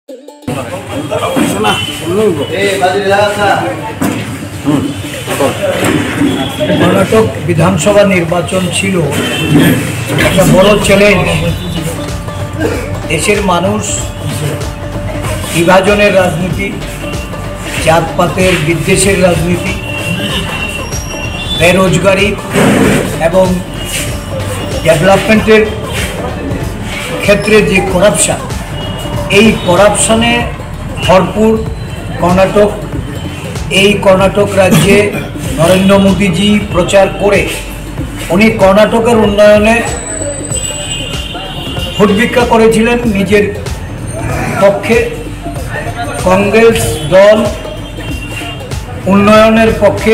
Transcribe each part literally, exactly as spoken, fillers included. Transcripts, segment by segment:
कर्नाटक विधानसभा निर्वाचन छिलो একটা বড় চ্যালেঞ্জ। দেশের মানুষ বিভাজনের রাজনীতি, জাতপাতের বিদ্বেষের রাজনীতি, বেরোজগারি এবং ডেভেলপমেন্টের ক্ষেত্রে যে করাপশন, এই করাপশনে ভরপুর কর্ণাটক। এই কর্ণাটক রাজ্যে নরেন্দ্র মোদীজি প্রচার করে উনি কর্ণাটকের উন্নয়নে ভোট ভিক্ষা করেছিলেন নিজের পক্ষে। কংগ্রেস দল উন্নয়নের পক্ষে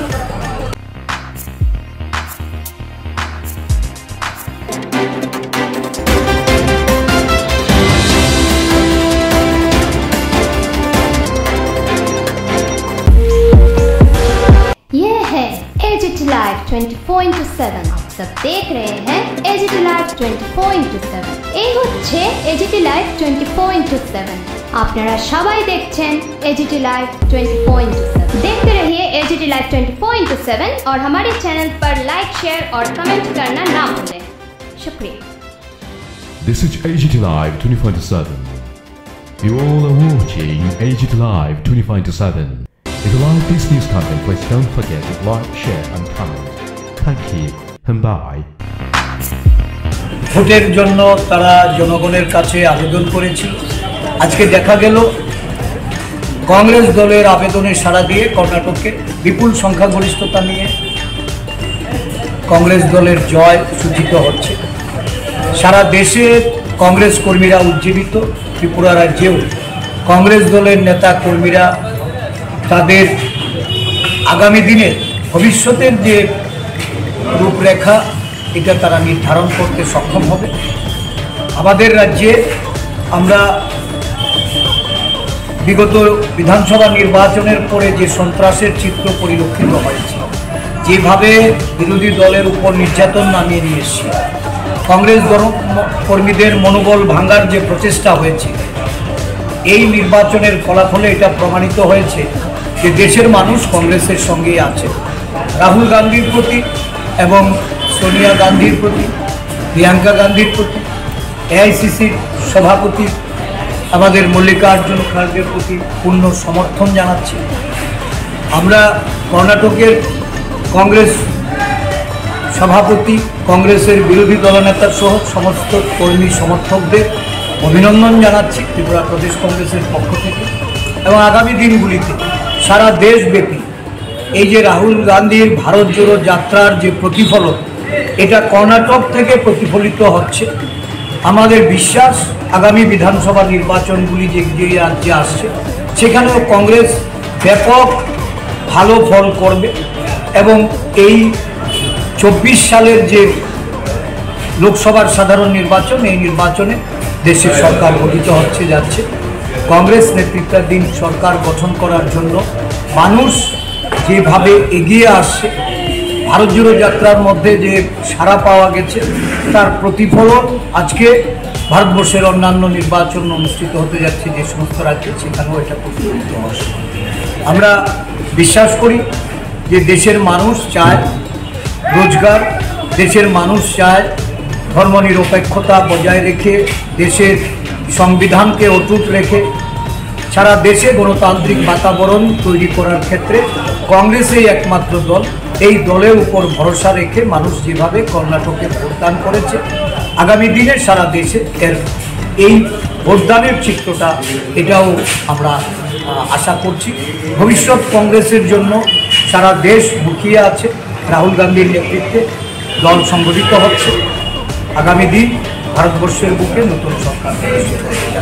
live twenty four into seven आप सब देख रहे हैं AGT live twenty four into seven এই হচ্ছে AGT live twenty four into seven আপনারা সবাই দেখছেন AGT live twenty four into seven देखते रहिए AGT live twenty four into seven और हमारे चैनल पर लाइक शेयर और कमेंट करना ना भूलें। शुक्रिया। This is AGT live twenty four into seven. You all are watching AGT live twenty four into seven. If you like this news content, please don't forget to like, share and comment. Thank you and bye. ভোটের জন্য তারা জনগণের কাছে আবেদন করেছিল। আজকে দেখা গেল কংগ্রেস দলের আবেদনে সাড়া দিয়ে কর্ণাটকে বিপুল সংখ্যাগরিষ্ঠতা নিয়ে কংগ্রেস দলের জয় সূচিত হচ্ছে। সারা দেশে কংগ্রেস কর্মীরা উজ্জীবিত। ত্রিপুরা রাজ্যেও কংগ্রেস দলের নেতা কর্মীরা তাদের আগামী দিনের ভবিষ্যতের যে রূপরেখা, এটা তারা নির্ধারণ করতে সক্ষম হবে। আমাদের রাজ্যে আমরা বিগত বিধানসভা নির্বাচনের পরে যে সন্ত্রাসের চিত্র পরিলক্ষিত হয়েছে, যেভাবে বিরোধী দলের উপর নির্যাতন নামিয়ে নিয়ে এসেছে, কংগ্রেস কর্মীদের মনোবল ভাঙার যে প্রচেষ্টা হয়েছে, এই নির্বাচনের ফলাফলে এটা প্রমাণিত হয়েছে যে দেশের মানুষ কংগ্রেসের সঙ্গেই আছে। রাহুল গান্ধীর প্রতি এবং সোনিয়া গান্ধীর প্রতি, প্রিয়াঙ্কা গান্ধীর প্রতি, এআইসিসির সভাপতি আমাদের মল্লিকার্জুন খাড়গের প্রতি পূর্ণ সমর্থন জানাচ্ছি। আমরা কর্ণাটকের কংগ্রেস সভাপতি, কংগ্রেসের বিরোধী দলনেতা সহ সমস্ত কর্মী সমর্থকদের অভিনন্দন জানাচ্ছি ত্রিপুরা প্রদেশ কংগ্রেসের পক্ষ থেকে। এবং আগামী দিনগুলিতে সারা দেশব্যাপী এই যে রাহুল গান্ধীর ভারত জোড়ো যাত্রার যে প্রতিফলন, এটা কর্ণাটক থেকে প্রতিফলিত হচ্ছে। আমাদের বিশ্বাস আগামী বিধানসভা নির্বাচনগুলি যে যে রাজ্যে আসছে, সেখানেও কংগ্রেস ব্যাপক ভালো ফল করবে এবং এই চব্বিশ সালের যে লোকসভার সাধারণ নির্বাচন, এই নির্বাচনে দেশের সরকার গঠিত হচ্ছে যাচ্ছে। কংগ্রেস নেতৃত্বাধীন সরকার গঠন করার জন্য মানুষ যেভাবে এগিয়ে আসছে, ভারত জোড়ো যাত্রার মধ্যে যে সাড়া পাওয়া গেছে, তার প্রতিফলন আজকে ভারতবর্ষের অন্যান্য নির্বাচন অনুষ্ঠিত হতে যাচ্ছে যে সমস্ত রাজ্যে, সেখানেও এটা প্রতিফলিত হচ্ছে। আমরা বিশ্বাস করি যে দেশের মানুষ চায় রোজগার, দেশের মানুষ চায় ধর্মনিরপেক্ষতা বজায় রেখে, দেশের সংবিধানকে অটুট রেখে সারা দেশে গণতান্ত্রিক বাতাবরণ তৈরি করার ক্ষেত্রে কংগ্রেসই একমাত্র দল। এই দলের উপর ভরসা রেখে মানুষ যেভাবে কর্ণাটকে ভোটদান করেছে, আগামী দিনে সারা দেশে এর এই ভোটদানের চিত্রটা এটাও আমরা আশা করছি। ভবিষ্যৎ কংগ্রেসের জন্য সারা দেশ মুখিয়ে আছে। রাহুল গান্ধীর নেতৃত্বে দল সংগঠিত হচ্ছে। আগামী দিন ভারতবর্ষের বুকে নতুন সরকার।